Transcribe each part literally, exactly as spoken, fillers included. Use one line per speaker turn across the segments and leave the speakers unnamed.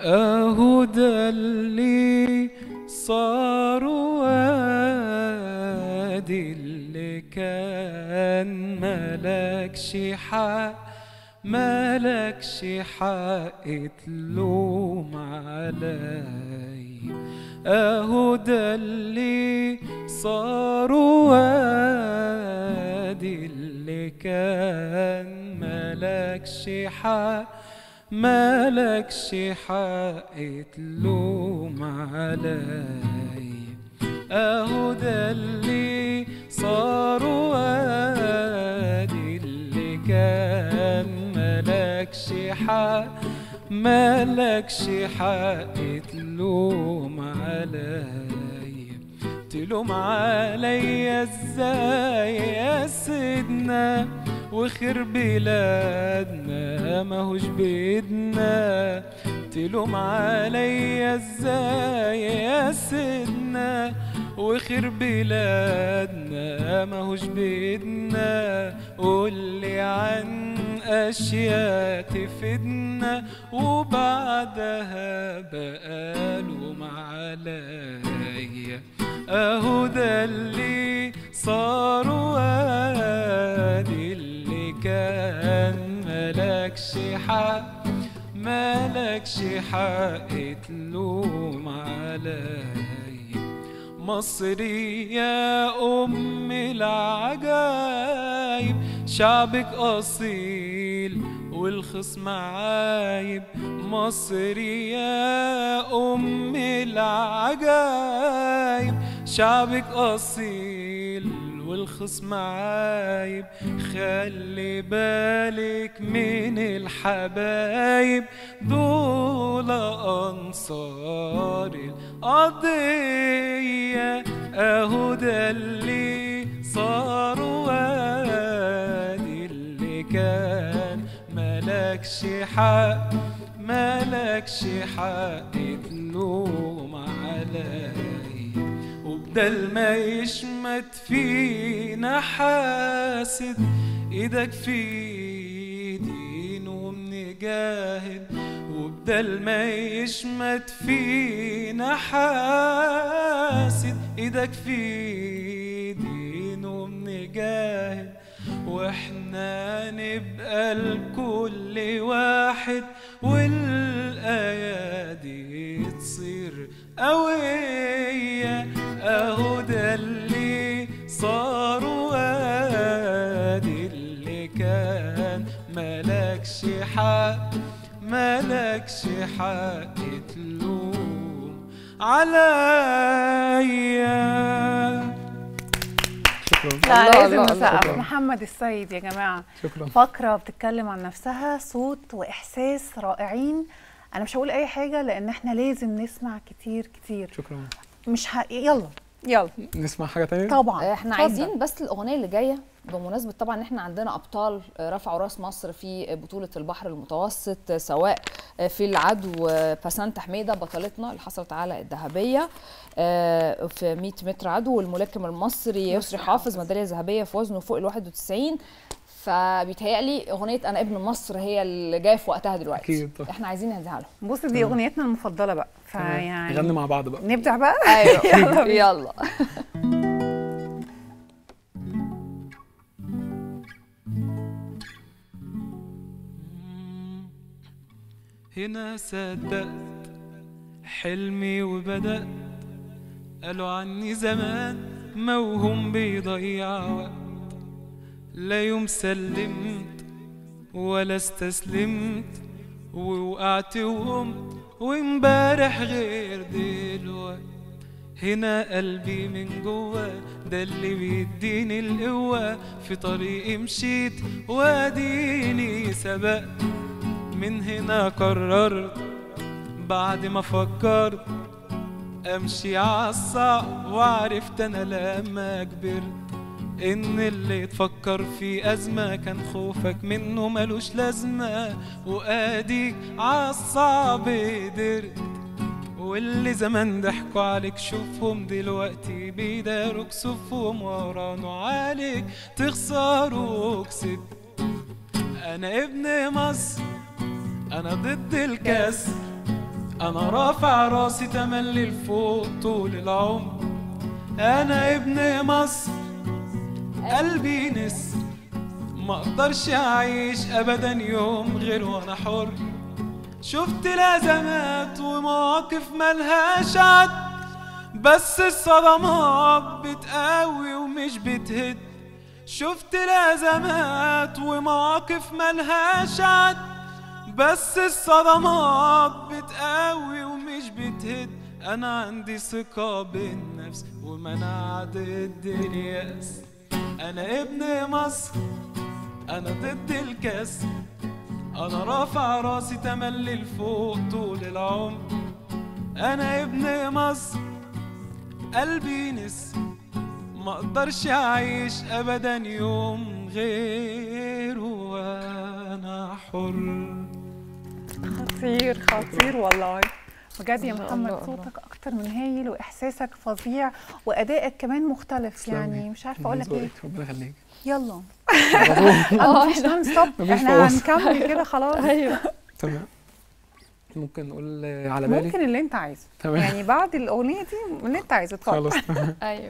اهو ده اللي صار وادي اللي كان ملكش حق ملكش حق تلوم علي. اهو ده اللي صار وادي اللي كان ملكش حق ملكش حق تلوم علي. اهو ده اللي صار وادي اللي كان ملكش حق ملكش حق تلوم علي. تلوم علي ازاي يا سيدنا وخير بلادنا ماهوش بإيدنا. تلوم علي ازاي يا سيدنا وخير بلادنا ماهوش بإيدنا. قولي عن أشياء تفيدنا وبعدها بقى لوم عليا. أهو ده اللي صار وادي اللي كان ملكش حق ملكش حق تلوم علي. مصري يا أم العجايب شعبك أصيل والخصم عايب. مصري يا أم العجايب شعبك أصيل والخصم عايب. خلي بالك من الحبايب دول أنصار القضية. أهو ده اللي صار وادي اللي كان ملكش حق ملكش حق تلوم علي. وبدل ما يشمت فينا حاسد ايدك في ايدين وبنجاهد. وبدل ما يشمت فينا حاسد ايدك في ايدين وبنجاهد. واحنا نبقى لكل واحد والايادي تصير قوية. اهو ده اللي صار وادي اللي كان ملكش حق ملكش حق تلوم عليا.
شكرا.
لا
الله
لازم
الله
نسقف.
الله.
محمد السيد يا جماعه
شكرا.
فقره بتتكلم عن نفسها، صوت واحساس رائعين. انا مش هقول اي حاجه لان احنا لازم نسمع كتير كتير.
شكرا.
مش ه... يلا يلا
نسمع حاجه تانية
طبعا.
احنا عايزين بس الاغنيه اللي جايه بمناسبه طبعا ان احنا عندنا ابطال رفعوا راس مصر في بطوله البحر المتوسط، سواء في العدو بسنت حميده بطلتنا اللي حصلت على الذهبيه في مية متر عدو، والملاكم المصري يسري حافظ ميداليه ذهبيه في وزنه فوق ال واحد وتسعين. فبيتهيألي اغنيه انا ابن مصر هي اللي جايه في وقتها دلوقتي.
اكيد.
احنا عايزين نديها لهم.
بص دي اغنيتنا المفضله بقى، فيعني
نغني مع بعض بقى.
نبدع بقى.
ايوه
يلا
يلا.
هنا صدقت حلمي وبدأت، قالوا عني زمان موهوم بيضيع وقت. لا يوم سلمت ولا استسلمت، ووقعت وقمت وامبارح غير دلوقت. هنا قلبي من جوا ده اللي بيديني القوة، في طريقي مشيت واديني سبقت. من هنا قررت بعد ما فكرت امشي عالصعب، وعرفت انا لما كبرت ان اللي تفكر في ازمه كان خوفك منه ملوش لازمه، واديك عالصعب قدرت. واللي زمان ضحكوا عليك شوفهم دلوقتي بيداروك صفهم ورانوا عليك تخسروا وكسبت. انا ابن مصر انا ضد الكسر، انا رافع راسي تملي لفوق طول العمر. انا ابن مصر قلبي نسر، ما اقدرش اعيش ابدا يوم غير وانا حر. شفت الازمات ومواقف ملهاش عد، بس الصدمات بتقوي ومش بتهد. شفت الازمات ومواقف ملهاش عد، بس الصدمات بتقوي ومش بتهد. انا عندي ثقة بالنفس ومناعة ضد اليأس. انا ابن مصر انا ضد الكسر. انا رافع راسي تملي لفوق طول العمر. انا ابن مصر قلبي نسر، ما اقدرش اعيش ابدا يوم غير وانا حر.
خطير خطير والله بجد يا
الله
محمد،
الله
صوتك اكتر من هايل واحساسك فظيع وادائك كمان مختلف. يعني مش عارفه اقول لك ايه.
ربنا يخليك.
يلا
اه
مفيش نون ستوب،
مفيش
احنا
فاصل.
هنكمل كده خلاص.
ايوه
تمام. ممكن نقول على بالي.
ممكن اللي انت عايزه
تمام.
يعني بعد الاغنيه دي اللي انت عايزه اتفضل.
خلاص تمام.
ايوه.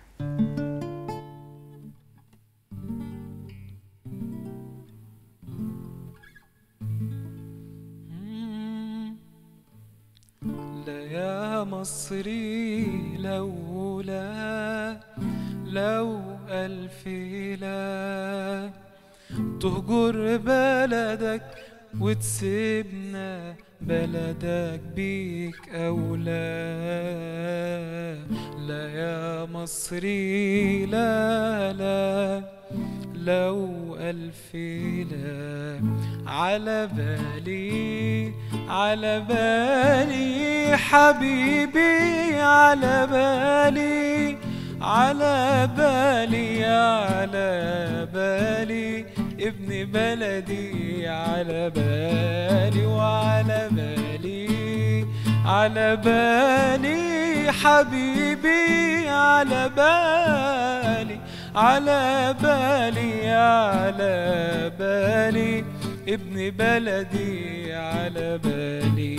لا يا مصري لولا لو ألف لا تهجر بلدك وتسيبنا بلدك بيك أولى. لا يا مصري لا لا لو ألف لا على بالي على بالي حبيبي على بالي على بالي على بالي ابن بلدي على بالي وعلى بالي على بالي حبيبي على بالي على بالي على بالي ابن بلدي على بالي.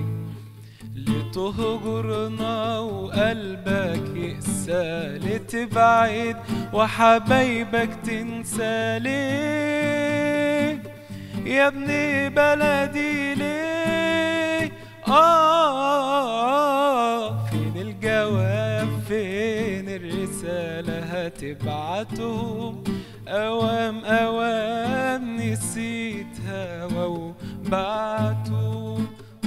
لتهجرنا وقلبك يقسى لتبعد وحبايبك تنسى ليه يا ابن بلدي ليه؟ آه فين الجواب فين الرسالة هتبعتهم؟ أوام أوام نسيتها وبعتوا.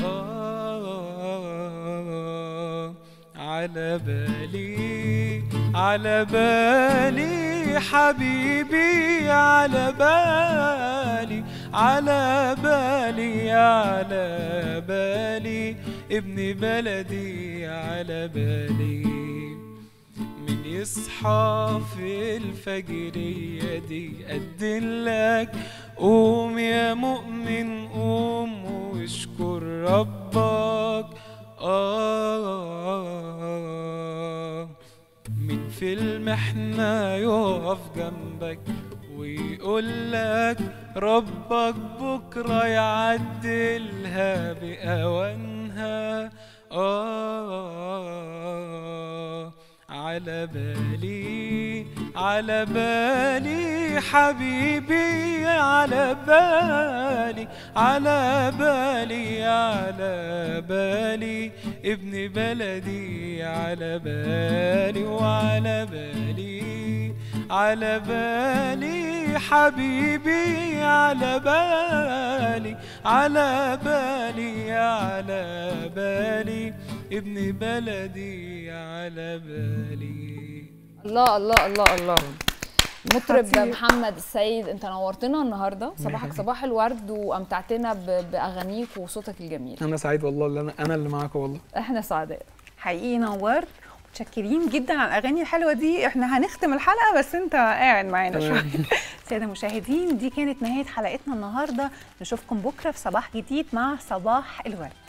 آه على بالي على بالي حبيبي على بالي على بالي على بالي ابن بلدي على بالي. من يصحى في الفجرية دي أدن لك قوم يا مؤمن قوم واشكر ربك. آه من في المحنة يقف جنبك ويقول لك ربك بكرة يعدلها بأوانها. آه على بالي على بالي حبيبي على بالي على بالي على بالي ابن بلدي على بالي وعلى بالي على بالي حبيبي على بالي على بالي على بالي ابن بلدي على بالي.
الله الله الله الله. مطرب
خطير.
محمد السيد، انت نورتنا النهارده. صباحك
يخليك.
صباح الورد وامتعتنا ب- باغانيك وصوتك الجميل.
انا سعيد والله اللي انا انا اللي معاكم والله.
احنا سعداء.
حقيقي نورت، متشكرين جدا على الاغاني الحلوه دي. احنا هنختم الحلقه بس انت قاعد معانا
تمام.
شويه. ساده المشاهدين، دي كانت نهايه حلقتنا النهارده. نشوفكم بكره في صباح جديد مع صباح الورد.